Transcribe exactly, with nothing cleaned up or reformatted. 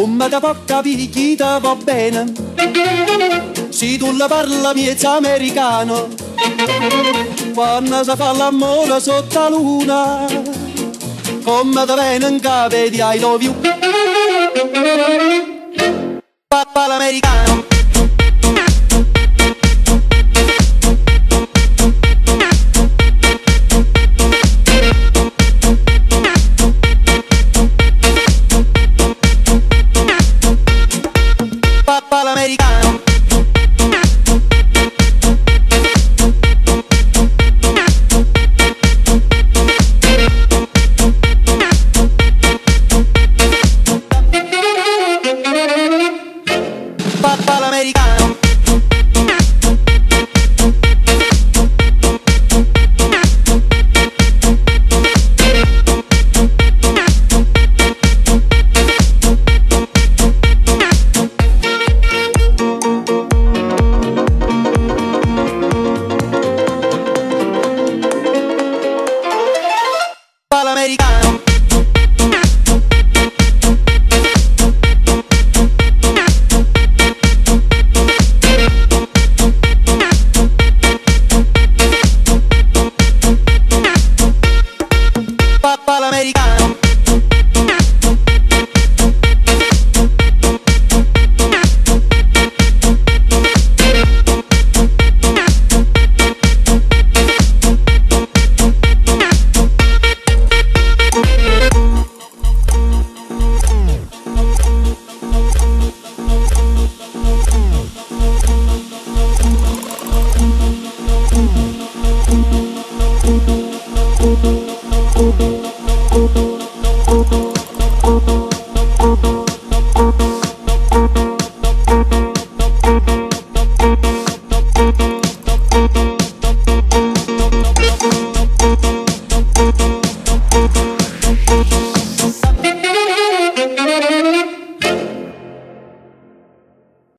Come da può capire chi ti va bene se tu la parla miezza americano? Quando si fa l'amore sotto la luna, come da viene in capo di I love you. Papà l'americano.